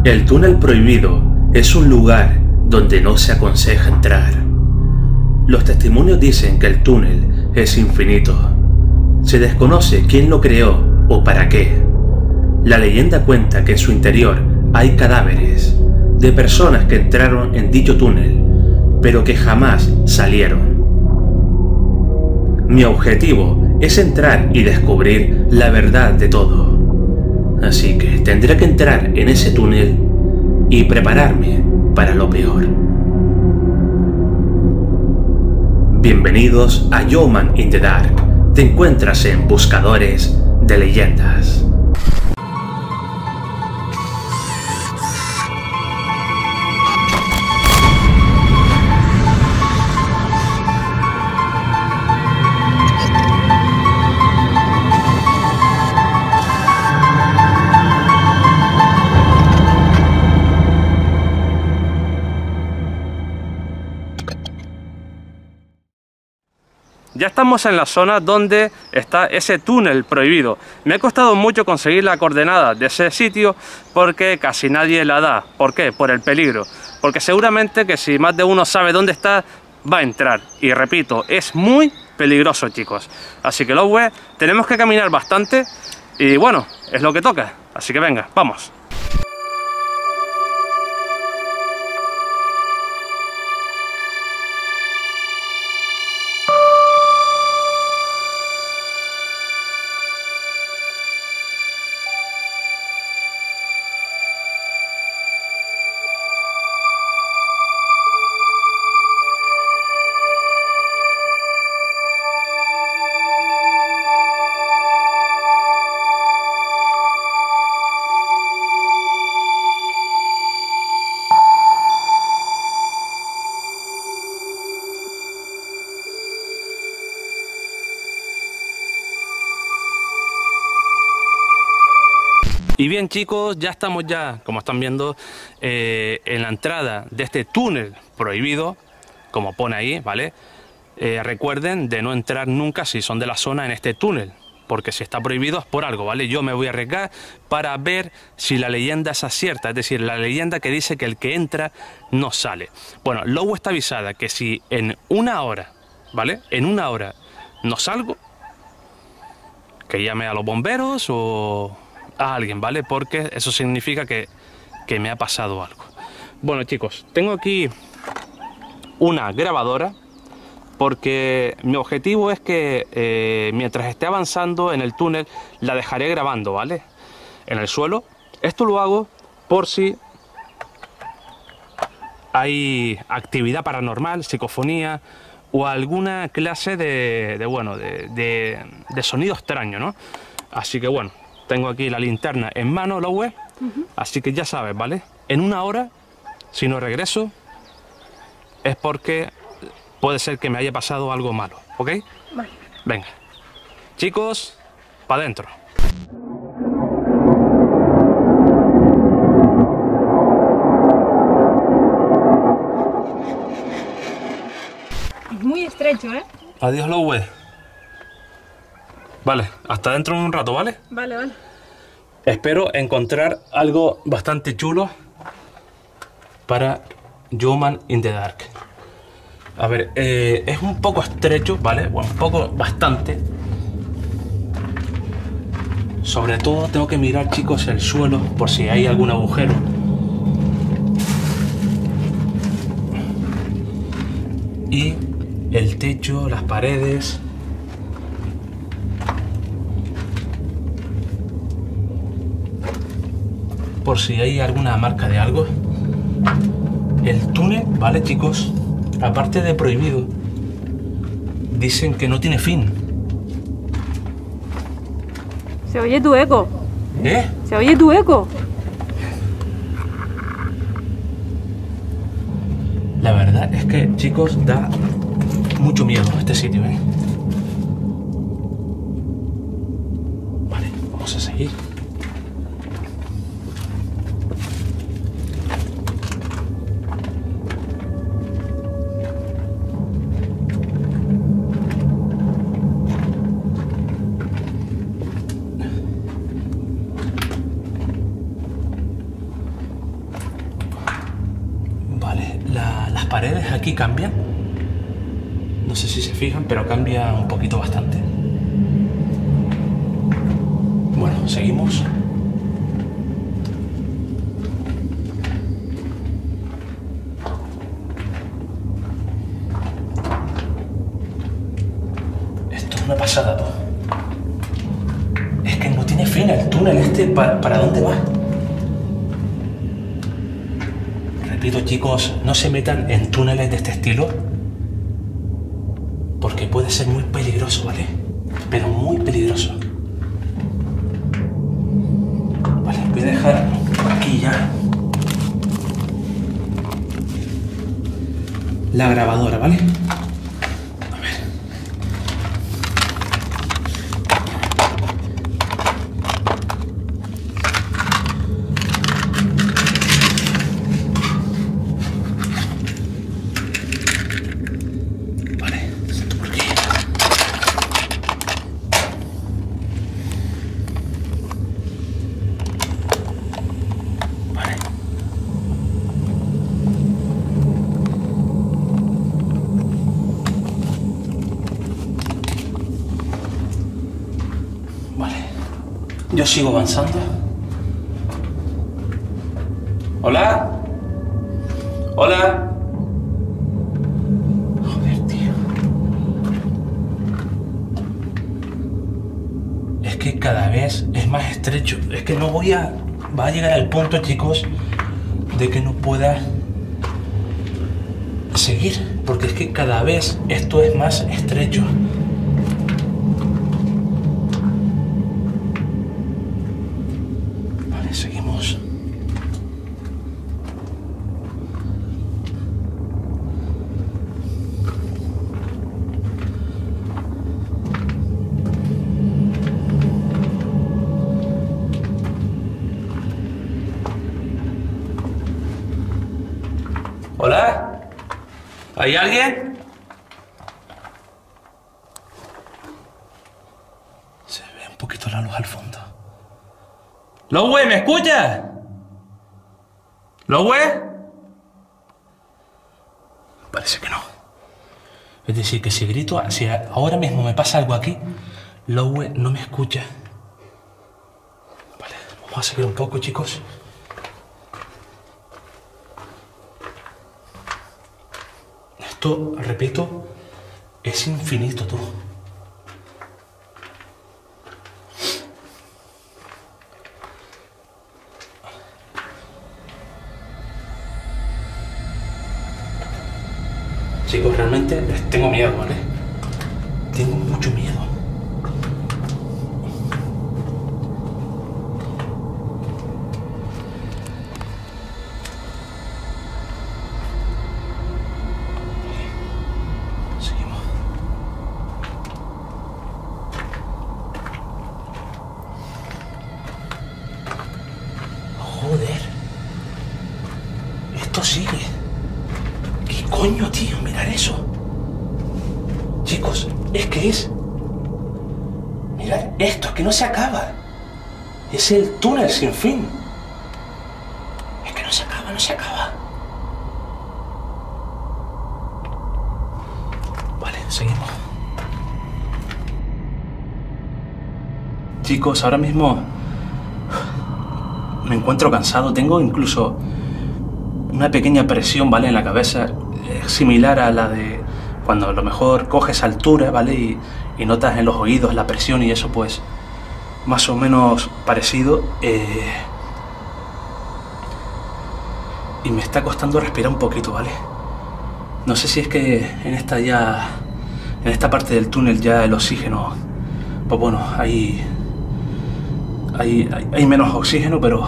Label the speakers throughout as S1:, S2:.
S1: El túnel prohibido es un lugar donde no se aconseja entrar. Los testimonios dicen que el túnel es infinito. Se desconoce quién lo creó o para qué. La leyenda cuenta que en su interior hay cadáveres de personas que entraron en dicho túnel, pero que jamás salieron. Mi objetivo es entrar y descubrir la verdad de todo. Así que tendré que entrar en ese túnel y prepararme para lo peor. Bienvenidos a Yeoman in the Dark. Te encuentras en Buscadores de Leyendas.
S2: Ya estamos en la zona donde está ese túnel prohibido. Me ha costado mucho conseguir la coordenada de ese sitio porque casi nadie la da. ¿Por qué? Por el peligro. Porque seguramente que si más de uno sabe dónde está, va a entrar. Y repito, es muy peligroso, chicos. Así que los web tenemos que caminar bastante y bueno, es lo que toca. Así que venga, vamos. Y bien, chicos, ya estamos como están viendo, en la entrada de este túnel prohibido, como pone ahí, ¿vale? Recuerden de no entrar nunca si son de la zona en este túnel, porque si está prohibido es por algo, ¿vale? Yo me voy a arriesgar para ver si la leyenda es cierta, es decir, la leyenda que dice que el que entra no sale. Bueno, Lobo está avisada que si en una hora, ¿vale? En una hora no salgo, que llame a los bomberos o a alguien, ¿vale? Porque eso significa que me ha pasado algo. Bueno, chicos, tengo aquí una grabadora porque mi objetivo es que mientras esté avanzando en el túnel la dejaré grabando, ¿vale? En el suelo. Esto lo hago por si hay actividad paranormal, psicofonía o alguna clase de sonido extraño, ¿no? Así que bueno, tengo aquí la linterna en mano, la web, así que ya sabes, ¿vale? En una hora, si no regreso, es porque puede ser que me haya pasado algo malo, ¿ok?
S3: Vale.
S2: Venga. Chicos, para adentro.
S3: Es muy estrecho, ¿eh?
S2: Adiós, la web. Vale, hasta dentro de un rato, ¿vale?
S3: Vale, vale.
S2: Espero encontrar algo bastante chulo para Yeoman in the Dark. A ver, es un poco estrecho, ¿vale? Bueno, un poco, bastante. Sobre todo tengo que mirar, chicos, el suelo por si hay algún agujero. Y el techo, las paredes. Por si hay alguna marca de algo. El túnel, ¿vale, chicos? Aparte de prohibido, dicen que no tiene fin.
S3: Se oye tu eco.
S2: ¿Eh?
S3: Se oye tu eco.
S2: La verdad es que, chicos, da mucho miedo este sitio, ¿eh? Vale, vamos a seguir. las paredes aquí cambian. No sé si se fijan, pero cambia un poquito bastante. Bueno, seguimos. Esto es una pasada, tú. Es que no tiene fin el túnel este. ¿Para dónde va? Repito, chicos, no se metan en túneles de este estilo, porque puede ser muy peligroso, ¿vale? Pero muy peligroso. Vale, voy a dejar aquí ya la grabadora, ¿vale? A ver. Vale, siento por qué. Vale. Vale. Yo sigo avanzando. ¿Hola? ¿Hola? Joder, tío. Es que cada vez es más estrecho. Es que no voy a... Va a llegar al punto, chicos, de que no pueda seguir. Porque es que cada vez esto es más estrecho. Vale, seguimos. ¿Hola? ¿Hay alguien? Se ve un poquito la luz al fondo. ¿Lowe, me escuchas? ¿Lowe? Parece que no. Es decir, que si grito, si ahora mismo me pasa algo aquí, Lowe no me escucha. Vale, vamos a seguir un poco, chicos. Esto, repito, es infinito, tú. Chicos, realmente les tengo miedo, ¿vale? Tengo mucho miedo. Seguimos. Joder. Esto sigue. ¿Qué coño, tío? Mirad eso. Chicos, es que es... Mirad esto, que no se acaba. Es el túnel sin fin. Es que no se acaba, no se acaba. Vale, seguimos. Chicos, ahora mismo me encuentro cansado. Tengo incluso una pequeña presión, ¿vale? En la cabeza, similar a la de cuando a lo mejor coges altura, ¿vale? Y notas en los oídos la presión y eso, pues más o menos parecido. Y me está costando respirar un poquito, ¿vale? No sé si es que en esta parte del túnel ya el oxígeno, pues bueno, hay menos oxígeno, pero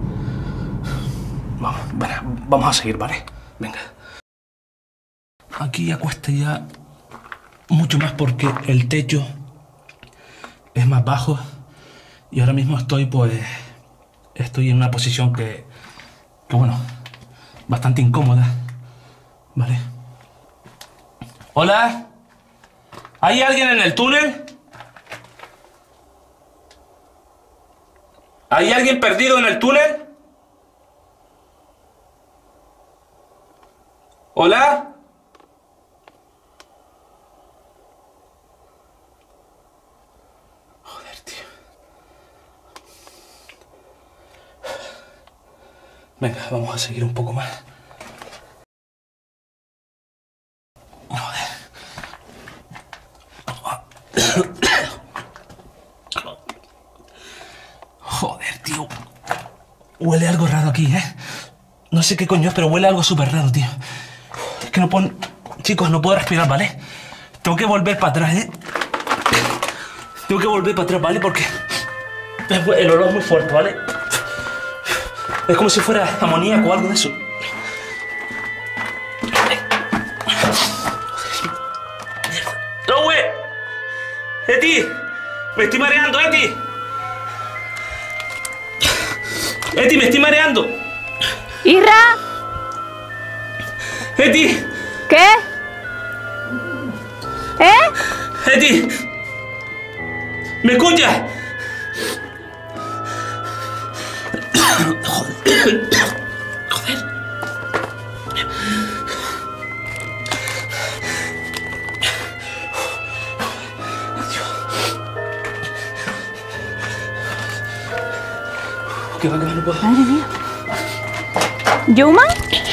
S2: vamos a seguir, ¿vale? Venga. Aquí ya cuesta ya mucho más porque el techo es más bajo y ahora mismo estoy en una posición que bueno, bastante incómoda, ¿vale? ¿Hola? ¿Hay alguien en el túnel? ¿Hay alguien perdido en el túnel? ¿Hola? Joder, tío. Venga, vamos a seguir un poco más. Joder. Joder, tío. Huele algo raro aquí, ¿eh? No sé qué coño es, pero huele algo súper raro, tío. Es que no puedo... Chicos, no puedo respirar, ¿vale? Tengo que volver para atrás, ¿eh? Tengo que volver para atrás, ¿vale? Porque el olor es muy fuerte, ¿vale? Es como si fuera amoníaco o algo de eso. ¡No, güey! ¡Eti! ¡Me estoy mareando, Eti! ¡Eti, me estoy mareando!
S3: ¡Isra!
S2: ¡Eti!
S3: ¿Qué? ¿Eh?
S2: ¡Eti! ¿Me escuchas? Joder. Joder. ¿Qué va, no puedo?
S3: Madre mía. ¿Yoma?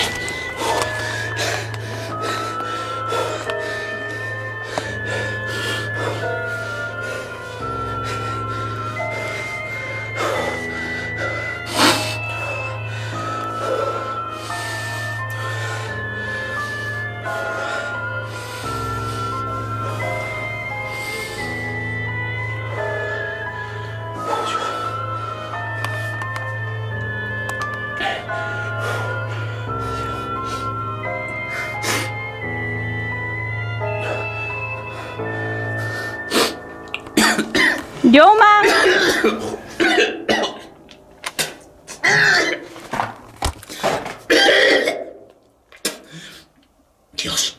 S3: ¡Yoma!
S2: Dios.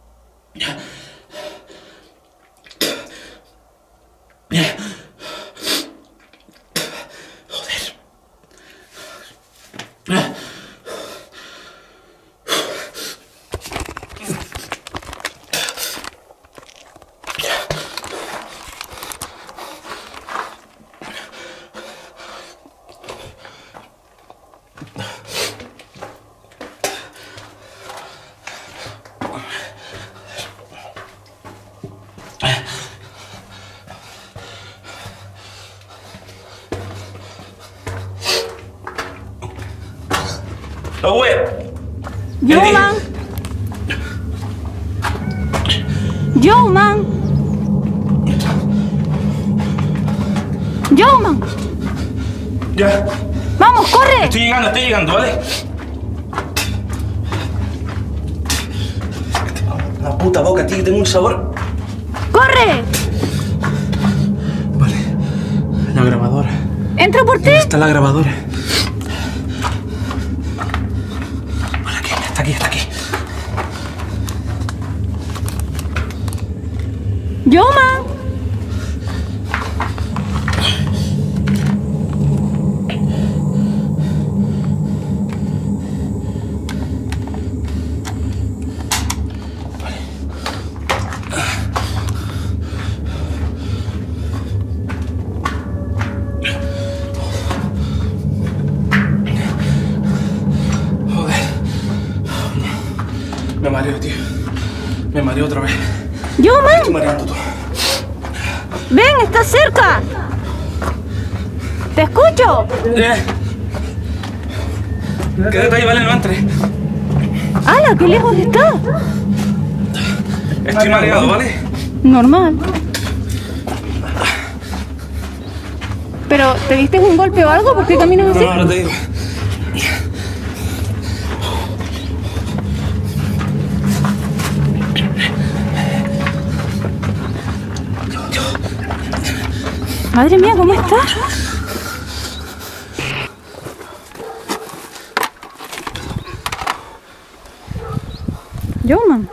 S2: Joder. ¡No, güey!
S3: ¡Yoman! ¡Yoman! ¡Yoman!
S2: Ya.
S3: ¡Vamos, corre!
S2: Estoy llegando, ¿vale? La puta boca, tío, tengo un sabor.
S3: ¡Corre!
S2: Vale. La grabadora.
S3: ¡Entro por ti!
S2: ¿Dónde está la grabadora? Vale, aquí, está aquí, está aquí.
S3: ¡Yoman!
S2: Me mareo, tío. Me mareo otra vez.
S3: ¡Yoman!
S2: Estoy mareando todo.
S3: ¡Ven, estás cerca! ¡Te escucho!
S2: Quédate ahí, vale, no entres.
S3: ¡Hala, qué lejos está!
S2: Estoy mareado, ¿vale?
S3: Normal. ¿Pero te diste un golpe o algo? ¿Por qué caminas así?
S2: No, ahora te digo.
S3: Madre mía, ¿cómo estás? Yoman.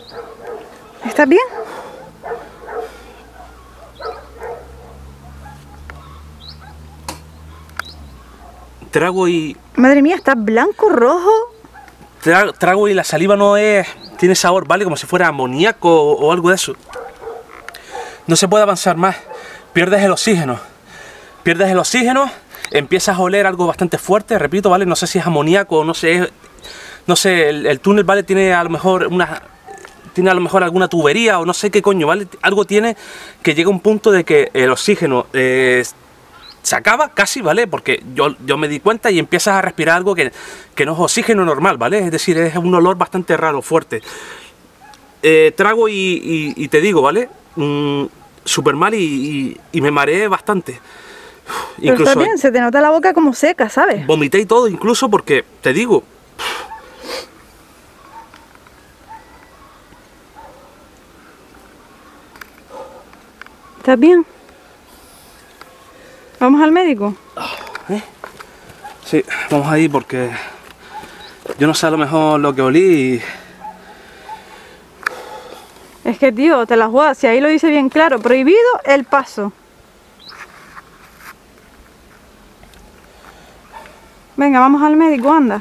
S3: ¿Estás bien?
S2: trago y...
S4: Madre mía, está blanco, rojo.
S2: Trago y la saliva no tiene sabor, ¿vale? Como si fuera amoníaco o algo de eso. No se puede avanzar más. Pierdes el oxígeno. Pierdes el oxígeno, empiezas a oler algo bastante fuerte, repito, ¿vale? No sé si es amoníaco, no sé, el túnel, ¿vale? Tiene a lo mejor alguna tubería o no sé qué coño, ¿vale? Algo tiene que llega a un punto de que el oxígeno se acaba casi, ¿vale? Porque yo me di cuenta y empiezas a respirar algo que no es oxígeno normal, ¿vale? Es decir, es un olor bastante raro, fuerte. Trago y te digo, ¿vale? Súper mal y me mareé bastante.
S4: Pero incluso está bien, se te nota la boca como seca, ¿sabes?
S2: Vomité y todo, incluso porque, te digo...
S4: ¿Estás bien? ¿Vamos al médico?
S2: Sí, vamos ahí porque... Yo no sé a lo mejor lo que olí y...
S4: Es que, tío, te la juegas, si ahí lo dice bien claro, prohibido el paso. Venga, vamos al médico, anda.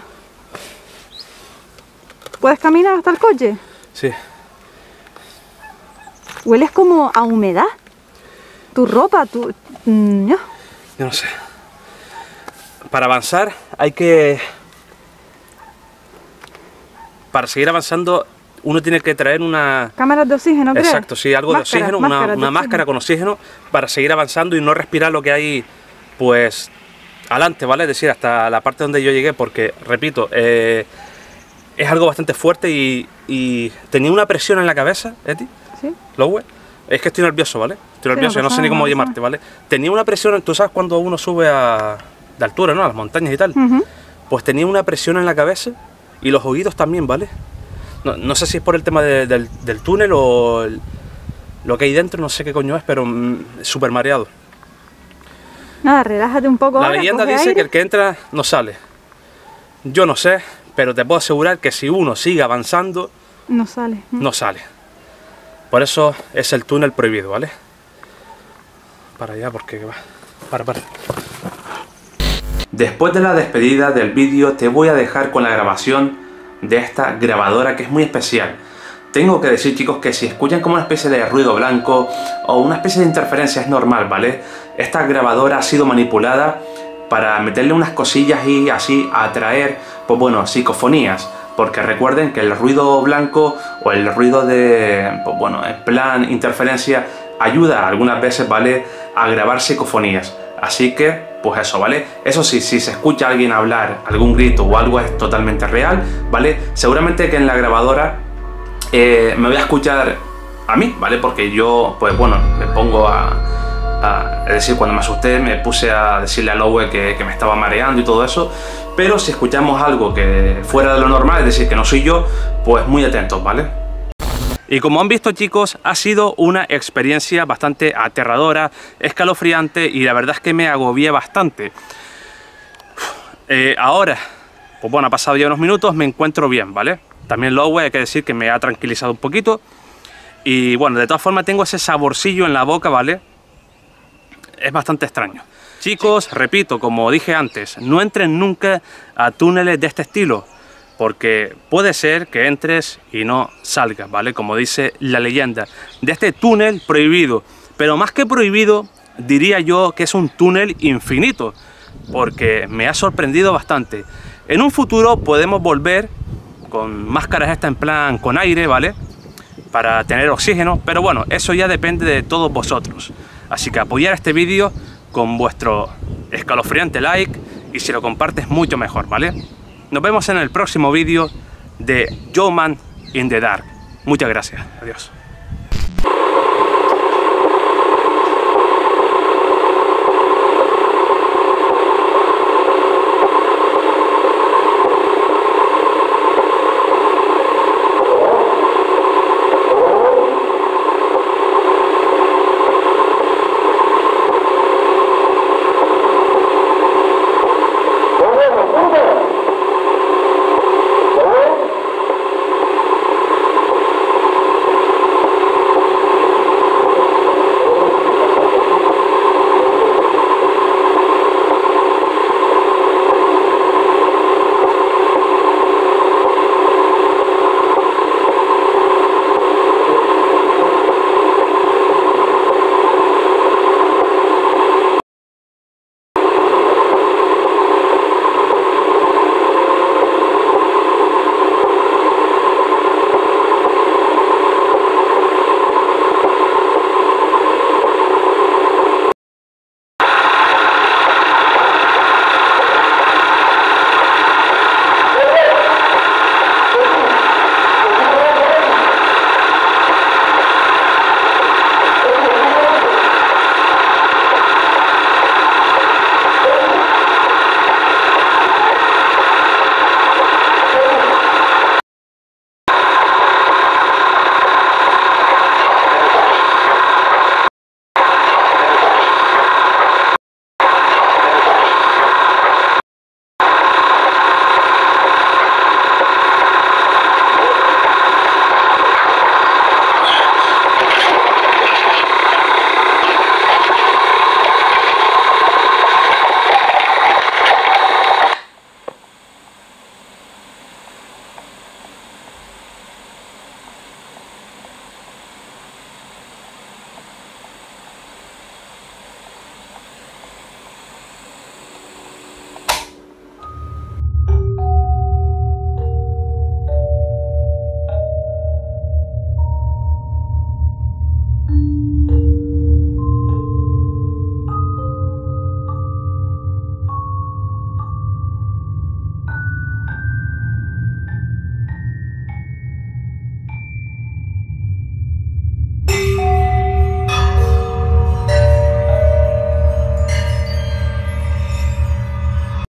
S4: ¿Puedes caminar hasta el coche?
S2: Sí.
S4: Hueles como a humedad. Tu ropa, tu... No.
S2: Yo no sé. Para avanzar hay que... Para seguir avanzando uno tiene que traer una...
S4: Cámaras de oxígeno, ¿crees?
S2: Exacto, sí, algo de oxígeno, una máscara con oxígeno para seguir avanzando y no respirar lo que hay, pues... adelante, ¿vale? Es decir, hasta la parte donde yo llegué, porque, repito, es algo bastante fuerte y tenía una presión en la cabeza, Eti,
S4: ¿sí?
S2: Lowe, es que estoy nervioso, ¿vale? Estoy nervioso, no sé ni cómo llamarte, ¿vale? Tenía una presión, tú sabes cuando uno sube de altura, ¿no? A las montañas y tal, pues tenía una presión en la cabeza y los oídos también, ¿vale? No sé si es por el tema del túnel o lo que hay dentro, no sé qué coño es, pero súper mareado.
S4: Nada, relájate un poco.
S2: La leyenda dice que el que entra no sale. Yo no sé, pero te puedo asegurar que si uno sigue avanzando,
S4: no sale.
S2: No sale. Por eso es el túnel prohibido, ¿vale? Para allá porque va. Para.
S1: Después de la despedida del vídeo te voy a dejar con la grabación de esta grabadora que es muy especial. Tengo que decir, chicos, que si escuchan como una especie de ruido blanco o una especie de interferencia es normal, ¿vale? Esta grabadora ha sido manipulada para meterle unas cosillas y así atraer, pues bueno, psicofonías. Porque recuerden que el ruido blanco o el ruido de, pues bueno, en plan interferencia ayuda algunas veces, ¿vale? A grabar psicofonías. Así que, pues eso, ¿vale? Eso sí, si se escucha a alguien hablar, algún grito o algo es totalmente real, ¿vale? Seguramente que en la grabadora me voy a escuchar a mí, ¿vale? Porque yo, pues bueno, me pongo es decir, cuando me asusté me puse a decirle a Lowe que me estaba mareando y todo eso. Pero si escuchamos algo que fuera de lo normal, es decir, que no soy yo, pues muy atentos, ¿vale?
S2: Y como han visto, chicos, ha sido una experiencia bastante aterradora, escalofriante y la verdad es que me agobié bastante. Ahora, pues bueno, ha pasado ya unos minutos, me encuentro bien, ¿vale? También Lowe, hay que decir que me ha tranquilizado un poquito. Y bueno, de todas formas tengo ese saborcillo en la boca, ¿vale? Es bastante extraño. Chicos, repito, como dije antes, no entren nunca a túneles de este estilo, porque puede ser que entres y no salgas, ¿vale? Como dice la leyenda de este túnel prohibido. Pero más que prohibido, diría yo que es un túnel infinito, porque me ha sorprendido bastante. En un futuro podemos volver con máscaras estas en plan con aire, ¿vale? Para tener oxígeno, pero bueno, eso ya depende de todos vosotros. Así que apoyar este vídeo con vuestro escalofriante like y si lo compartes mucho mejor, ¿vale? Nos vemos en el próximo vídeo de Joe Man in the Dark. Muchas gracias. Adiós.